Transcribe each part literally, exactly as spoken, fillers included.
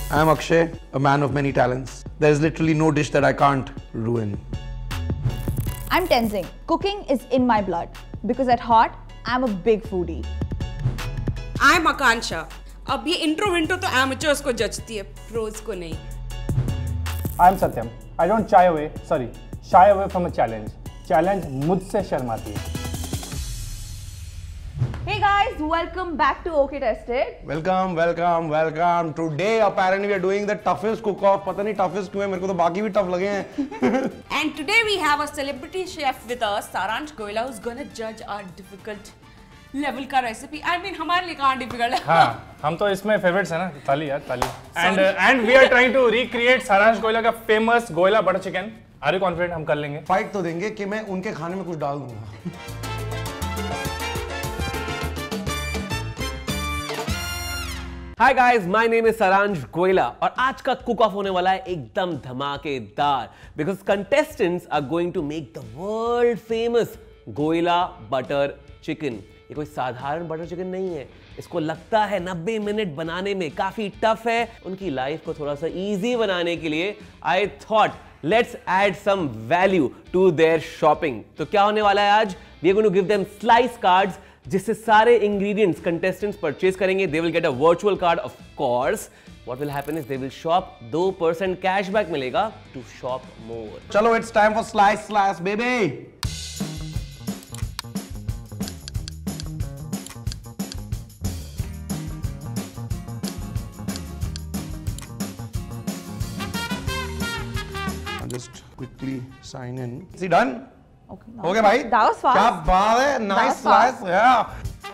I am Akshay, a man of many talents. There is literally no dish that I can't ruin. I'm Tenzing. Cooking is in my blood because at heart, I'm a big foodie. I'm Akansha. अब ये intro विंट्रो तो amateurs को जजती है, pros को नहीं. I'm Satyam. I don't shy away, sorry, shy away from a challenge. Challenge मुझसे शर्माती है. Hey guys, welcome back to OK Tested. Welcome, welcome, welcome. Today apparently we are doing the toughest cook-off. पता नहीं toughest क्यों है, मेरे को तो बाकी भी tough लगे हैं. And today we have a celebrity chef with us, Saransh Goyla, who's gonna judge our difficult level का recipe. I mean हमारे लिए कहाँ difficult है? हाँ, हम तो इसमें favorites हैं ना, ताली यार, ताली. And uh, and we are trying to recreate Saransh Goyla का famous Goyla butter chicken. Are you confident हम कर लेंगे? Fight तो देंगे कि मैं उनके खाने में कुछ डाल दूँगा. Hi guys, my name is Saransh Goyla और आज का कुक ऑफ होने वाला है एकदम धमाकेदार because contestants are going to make the world famous Goyla butter chicken. ये कोई साधारण बटर चिकन नहीं है. इसको लगता है नब्बे मिनट बनाने में काफी टफ है. उनकी लाइफ को थोड़ा सा इजी बनाने के लिए I thought let's add some value to their shopping. तो क्या होने वाला है आज? We are going to give them slice cards जिससे सारे इंग्रेडिएंट्स कंटेस्टेंट्स परचेज करेंगे. They will get a virtual card of course. What will happen is they will shop. Two percent cashback मिलेगा टू शॉप मोर. चलो it's time for slice slice baby. Just quickly sign in. Is it done? Okay, okay भाई. That was fast. क्या बात है. Nice slice. Yeah.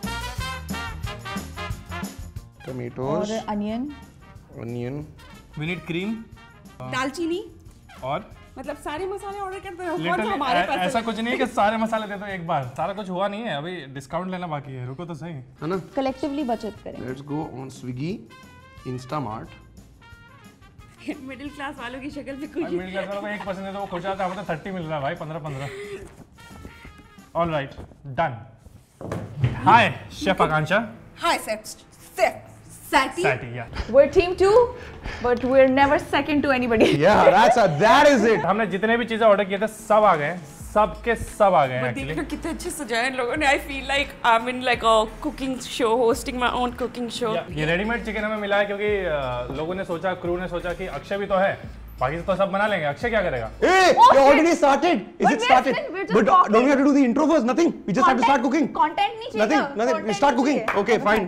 Tomatoes. और onion. Onion. We need cream. दालचीनी. और मतलब सारे मसाले ऑर्डर करते हो. Literally, हमारे पास ऐसा कुछ नहीं है कि सारे मसाले दे दो एक बार. सारा कुछ हुआ नहीं है. अभी डिस्काउंट लेना बाकी है. रुको तो सही. है ना? Collectively बचत करें. Let's go on Swiggy, Instamart. Middle class वालों की शक्ल पे कुछ. मिडिल क्लास वालों को एक परसेंट है तो वो खुश आता है. हमें तो थर्टी मिल रहा है भाई. पंद्रह पंद्रह. All right, done. Hi, Chef Akansha. Hi, chef. Chef. Sati. Sati, yeah. We're team two, but we're never second to anybody. Yeah, that's a, that is it. हमने जितने भी चीजें ऑर्डर किए थे सब आ गए. सब के सब आ गए But एक्चुअली. देखो कितने अच्छे सजाए इन लोगों ने. I feel like I'm in like a cooking show, hosting my own cooking show. ये रेडीमेड चिकन हमें मिला है क्योंकि uh, लोगों ने सोचा, क्रू ने सोचा कि अक्षय भी तो है, बाकी तो सब बना लेंगे. अक्षय क्या करेगा? Hey, Oh, you shit. already started. Is But it we're started? still- we're just But talking. don't we have to do the intro first? Nothing. We just have to start cooking. Content नहीं चाहिए. Nothing. Nothing. We Content start नहीं cooking. चाहिए. Okay, fine.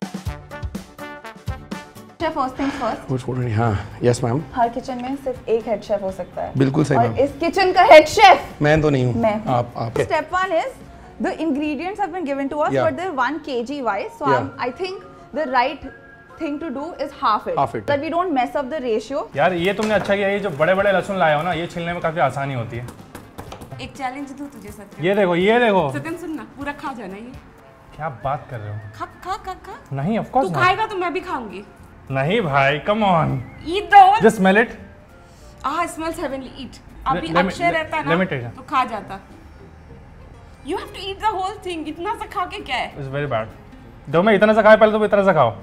Chef, first things first. Who's ordering? हाँ. Yes, ma'am. हर kitchen में सिर्फ एक head chef हो सकता है. बिल्कुल सही और मैम. इस किचन का हेड शेफ मैं तो नहीं हूँ. मैं हूँ. आप आप. Step one is the ingredients have been given to us, Yeah. but they're one kg wise. So Yeah. I'm, I think the right thing to do is half it, Half it. that we don't mess up the ratio. यार ये तुमने अच्छा किया. ये जो बड़े बड़े लहसुन लाए हो ना, ये छीलने में काफी आसानी होती है. एक चैलेंज दूं तुझे सत्यम. ये देखो, ये देखो. सत्यम सुन ना, पूरा खा जाना ये. क्या बात कर रहे हो? खा खा खा खा. नहीं, ऑफ कोर्स तू नहीं. खाएगा तो मैं भी खाऊंगी. नहीं भाई, come on. Eat the whole. Just smell it. Ah, it smells heavenly. Eat. अभी let me- अक्षय रहता let me ना, taste. तो खा जाता. You have to eat the whole thing. इतना सा खा के क्या है? It's very bad. जो मैं इतना सा खाया, पहले तो इतना सा खाओ.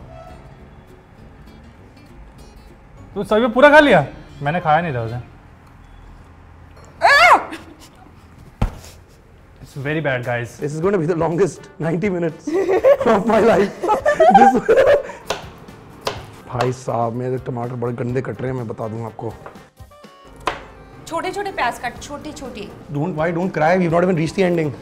तू सभी पूरा खा लिया? मैंने खाया नहीं था उसे. It's very bad, guys. This is going to be the longest ninety minutes of my life. This. भाई साहब मेरे टमाटर बड़े गंदे कट रहे हैं, मैं बता दूं आपको. छोटे छोटे प्याज काट, छोटे छोटे. Don't why don't cry. We've not even reached the ending.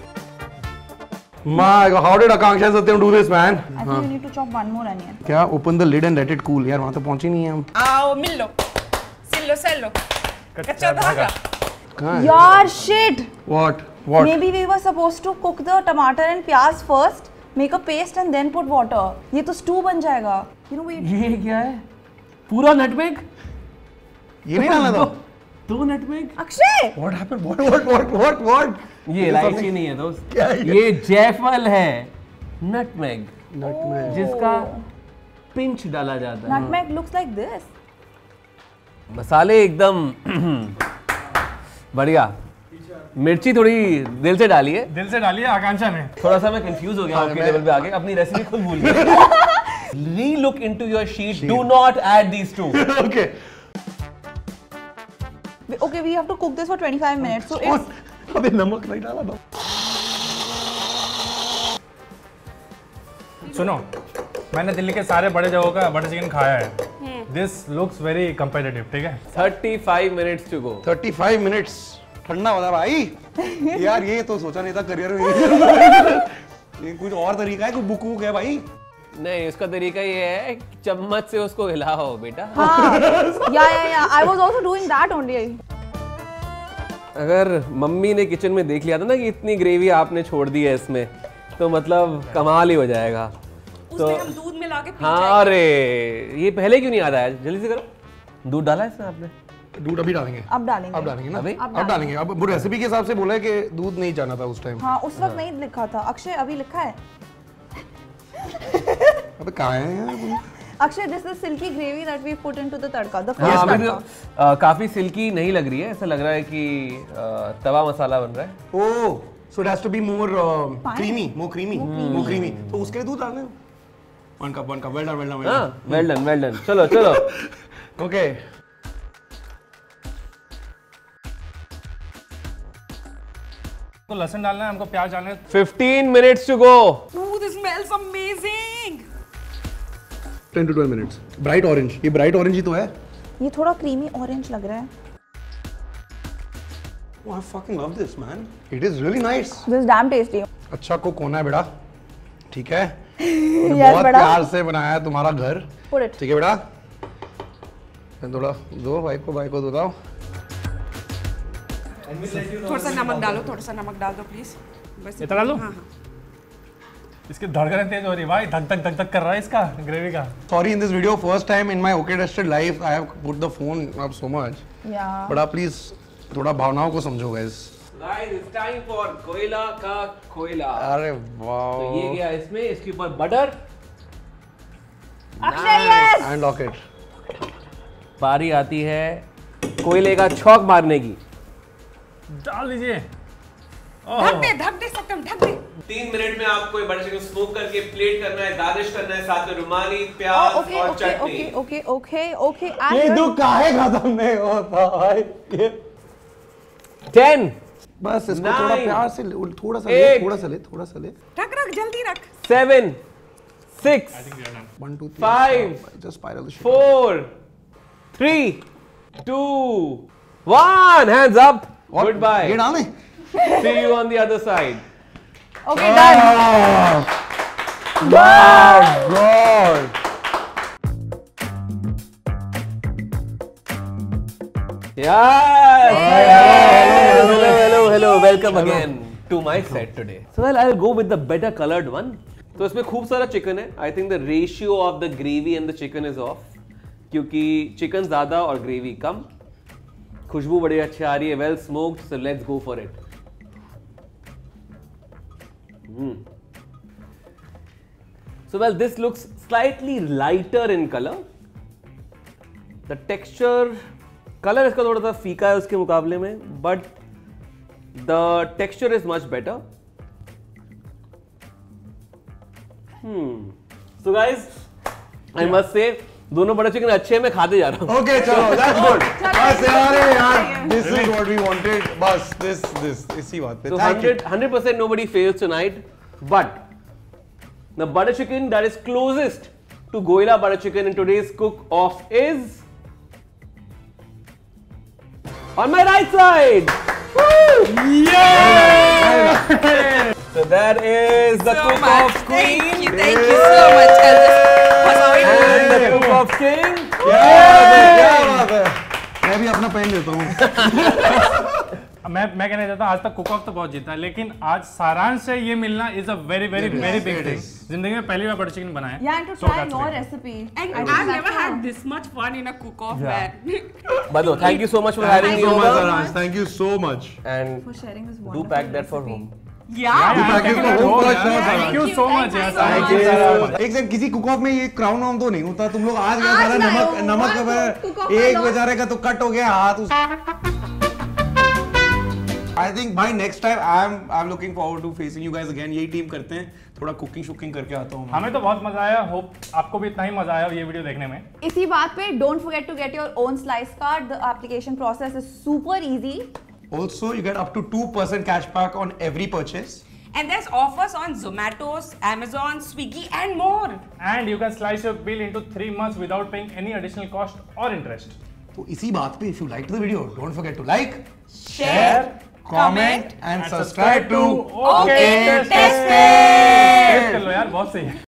My God, how did Akanksha and Satyam do this, man? I think you need to chop one more onion. क्या? Open the lid and let it cool. यार वहाँ तो पहुँचे नहीं हैं हम. आओ मिल लो. सिल लो सिल लो. कच्चा धागा. कहाँ है? Yaar, shit. What? What? Maybe we were supposed to cook the tomato and pyaz first, make a paste and then put water. ये तो stew बन जाएगा. You know wait. ये क्या है? पूरा नटमेग? ये नहीं डालना था. दो nutmeg? Akshay. What happened? What? What? What? What? What? ये इलायची नहीं है दोस्त. क्या है ये? ये जयफल है. नटमेग. Nutmeg. जिसका पिंच डाला जाता है. Nutmeg looks like this. मसाले एकदम बढ़िया. मिर्ची थोड़ी दिल से डालिए. दिल से डालिए आकांक्षा ने. थोड़ा सा मैं कंफ्यूज हो गया आपके लेवल पे आके. अपनी रेसिपी खुद भूल गया. Re-look into your sheet. Do not add these two. Okay. Okay, we have to cook this for twenty-five minutes. So it's अबे नमक नहीं डाला था। सुनो, मैंने दिल्ली के सारे बड़े जगहों का बटर चिकन खाया है। This looks very competitive, ठीक है? thirty-five minutes to go. thirty-five minutes ठंडा होता भाई। यार ये तो सोचा नहीं था करियर में। ये कुछ और तरीका है, कुछ बुक बुक है भाई। नहीं, इसका तरीका ये है कि चम्मच से उसको हिलाओ बेटा। हाँ, yeah yeah yeah. I was also doing that only. अगर मम्मी ने किचन में देख लिया था ना कि इतनी ग्रेवी आपने छोड़ दी है इसमें, तो मतलब कमाल ही हो जाएगा। उसमें हम दूध मिला के पी हाँ, अरे ये पहले क्यों नहीं याद आया? जल्दी से करो। दूध डाला इसमें आपने? दूध अभी डालेंगे। अब डालेंगे। अब डालेंगे ना? अभी? अब डालेंगे। अब वो रेसिपी के हिसाब से बोला है कि दूध नहीं जाना था उस टाइम। हाँ, उस वक्त नहीं लिखा था। अक्षय अभी लिखा है। अबे कहाँ है यार? Akshay, this is silky gravy that we put into the tadka, the हाँ, first अभी तो, तड़का। आ, काफी सिल्की नहीं लग रही है, ऐसा लग रहा है कि आ, तवा मसाला बन रहा है। Oh, so it has to be more uh, creamy, more creamy, more creamy. तो उसके लिए दूध डालना है? One cup, one cup. Well done, well done, well हाँ, done. well done, well done. चलो, चलो। Okay. तो लहसुन डालना है, हमको प्याज डालना है। fifteen minutes to go. Ooh, this smells amazing. ten to twelve minutes. Bright orange. ये bright orange ही तो है। ये थोड़ा creamy orange लग रहा है। Oh, I fucking love this, man. It is really nice. This is damn tasty. अच्छा cook होना है बेटा, ठीक है? Yes, बहुत बेटा। प्यार से बनाया है तुम्हारा घर, Put it. ठीक है बेटा? थोड़ा दो भाई को, भाई को दो दाओ। थोड़ा सा नमक डालो, थोड़ा सा नमक डाल दो प्लीज। बस इतना डाल दूं? हाँ, हाँ। इसकी धड़कन तेज हो रही है भाई, धक धक धक धक कर रहा है इसका ग्रेवी का। Sorry, in this video, first time in my OK Tested life, I have put the phone up so much. Yeah. But आप please थोड़ा भावनाओं को समझो guys. Guys, it's time for कोयला का कोयला। अरे वाह। तो ये गया इसमें, इसके ऊपर butter. Akshay, yes. And lock it. बारी आती है कोयले का छौंक मारने की। डाल दीजिए। ढक दे, ढक दे सत्यम, ढक दे। तीन मिनट में आपको ये बटर चिकन स्मोक करके प्लेट करना है, गार्निश करना है, साथ में रुमाली, Oh, प्याज okay, और okay, चटनी। okay, okay, okay, okay. ये And दुख काहे खत्म नहीं होता भाई? ये Ten, बस इसको थोड़ा Nine. प्यार से ले, थोड़ा सा ले, Eight. थोड़ा सा ले, थोड़ा सा ले। रख रख जल्दी रख। seven, six, One, two, three. Five. Just spiral the shit. four, three, two, one. Hands up. और ये Goodbye. डालने? See you on the other side. okay, done. Oh God. Yes. Hello, hello, hello, hello. Welcome again to my set today. So well, I'll go with the better colored one. तो इसमें खूब सारा chicken है. I think the ratio of the gravy and the chicken is off. क्योंकि chicken ज्यादा और gravy कम. खुशबू बड़ी अच्छी आ रही है. Well smoked. So let's go for it. Hmm. So well, this looks slightly lighter in color. The texture, color इसका थोड़ा सा फीका है उसके मुकाबले में, but the texture is much better. Hmm. So guys, I must say, दोनों butter chicken अच्छे हैं, मैं खाते जा रहा हूँ. Okay, चलो, that's good. बस यार यार, this is what we wanted. बस this this इसी बात पे. So Thank you. one hundred percent nobody fails tonight, but the butter chicken that is closest to Goila butter chicken in today's cook-off is on my right side. Woo! Yeah! So that is the So cook-off much. queen Thank you, thank you so much. I'll just pass away. and the cook-off king. क्या बात है? मैं भी अपना pen देता हूँ. मैं मैं कहना चाहता हूँ आज तक कुक ऑफ तो बहुत जीता है, लेकिन आज सारांश से ये मिलना is a very very very big it thing. is. जिंदगी में पहली बार बटर चिकन बनाया. Yeah, and to So try that's your great. recipe. And I I've think never that's had how- this much fun in a cook-off, Yeah. man. Bado, thank you so much for having Thank me you so much, over. Saransh. Thank you so much. And for sharing this do wonderful pack that for recipe. home. Yeah. pack it for home for sure, Thank you so much. Thank Yes, you so thank much. you so much. एक second, किसी cook off में ये crown वाउन तो नहीं होता? तुम लोग आज गए आज सारा लाए नमक हो, नमक आज अब cook off एक का बेचारे का तो कट हो गया हाथ. उस I think by next time I'm I'm looking forward to facing you guys again. यही टीम करते हैं, थोड़ा कुकिंग शुकिंग करके आता हूँ। हमें तो बहुत मजा आया, होप आपको भी इतना ही मजा आया ये वीडियो देखने में। इसी बात पे don't forget to get your own slice card. The application process is super easy. Also, you get up to two percent cashback on every purchase. And there's offers on Zomato's, Amazon, Swiggy and more. And you can slice your bill into three months without paying any additional cost or interest. तो इसी बात पे if you liked the video, don't forget to like, Share, comment and subscribe to Okay, Okay, Taste Taste Taste कर लो यार, बहुत सही है।